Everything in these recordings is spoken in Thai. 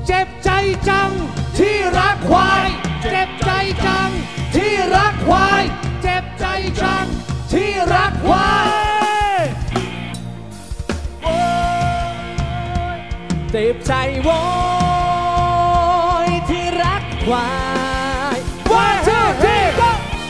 เจ็บใจจังที่รักควายเจ็บใจจังที่รักควายเจ็บใจจังที่รักควายเจ็บใจโว้ยที่รักควาย One two three go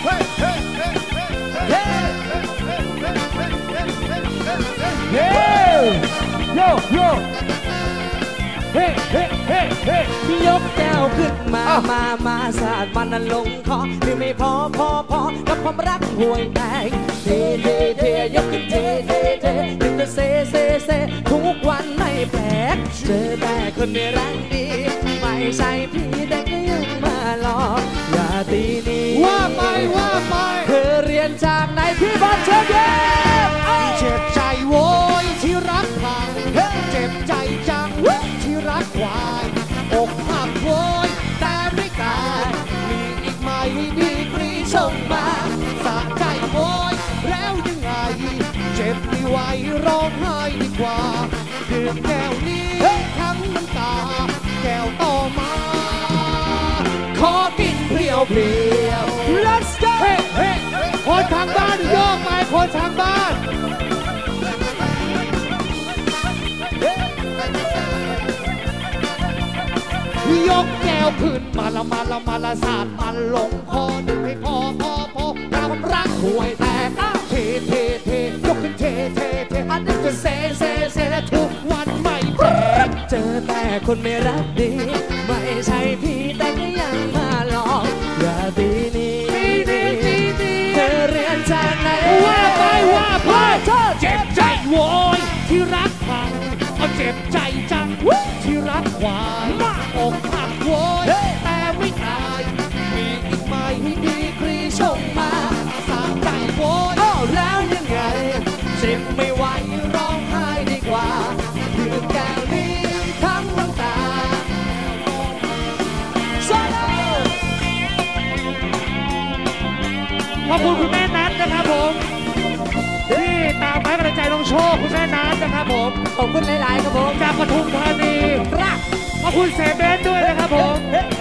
Yo yoเฮ้เฮ้เฮ้เฮ้ยกแก้วขึ้นมาสาดมันนั้นลงคอหรือไม่พอกับความรักห่วยแตกเทยกขึ้นเทถึงจะเซทุกวันไม่แปลกเจอแต่คนไม่รักดีไม่ใช่พี่แต่ก็ยังมาหลอกอย่าตีนี้ว่าไปเธอเรียนจากไหนพี่บอลเชิญเจ็บใจโว้ยที่รักพังเจ็บใจจังที่รักควายอกหักโวยแต่ไม่ตายมีอีกไหมดีกรีส่งมาสะใจโวยแล้วยังไงเจ็บไม่ไหวร้องไห้ดีกว่าดื่มแก้วนี้ทั้งน้ำตาแก้วต่อมาขอกินเปรี้ยว Let's go คนทางบ้านโยกไปคนทางบ้านยกแก้วขึ้นมาละสาดมันลงคอดึงให้พอความรักห่วยแตกเทยกขึ้นเทอันนี้จะเซทุกวันไม่แปลกเจอแต่คนไม่รักดีไม่ใช่พี่แต่ก็ยังมาหลอกอย่าตีนี้เธอเรียนจากไหนว่าไปเจ็บใจโวยที่รักพังเอาเจ็บใจจังที่รักควายอกหักโวยแต่ไม่ตายมีอีกไหมดีกรีชงมาสามใจโวยแล้วยังไงเจ็บไม่ไหวร้องไห้ดีกว่าดื่มแก้วนี้ทั้งน้ำตาขอบคุณคุณแม่นัทนะครับผมที่ตามให้กำลังใจน้องโชคคุณแม่นัทนะครับผมขอบคุณหลายๆครับผมจากปทุมธานีครับขอบคุณเซเบนด้วยนะครับผม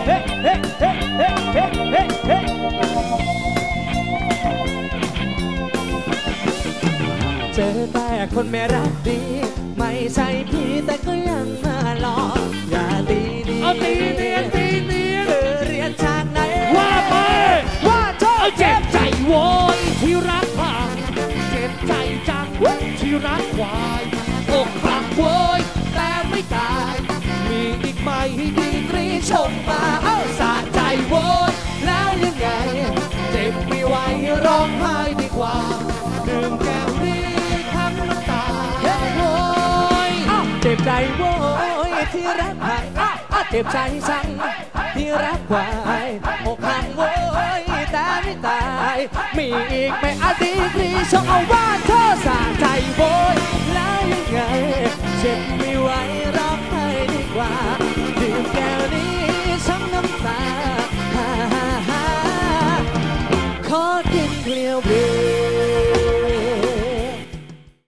เจอแต่คนไม่รักดีไม่ใช่พี่แต่ก็ยังมาหลอกอย่าตีนี้เธอเรียนจากไหนว่าไปเจ็บใจโวยที่รักพังเจ็บใจจังที่รักควายอกหักโวยแต่ไม่ตายมีอีกไหมดีกรีชงมาสะใจโวยแล้วยังไงเจ็บไม่ไหวร้องไห้ดีกว่าดื่มแก้วนี้ทั้งน้ำตาโวยเจ็บใจโวยที่รักพังเจ็บใจจังที่รักควายอกหักโวยแต่ไม่ตายมีอีกไม่ดีกรีชงเอาว่าเธอสะใจโวยแล้วยังไงเจ็บไม่ไหวร้องไห้ดีกว่า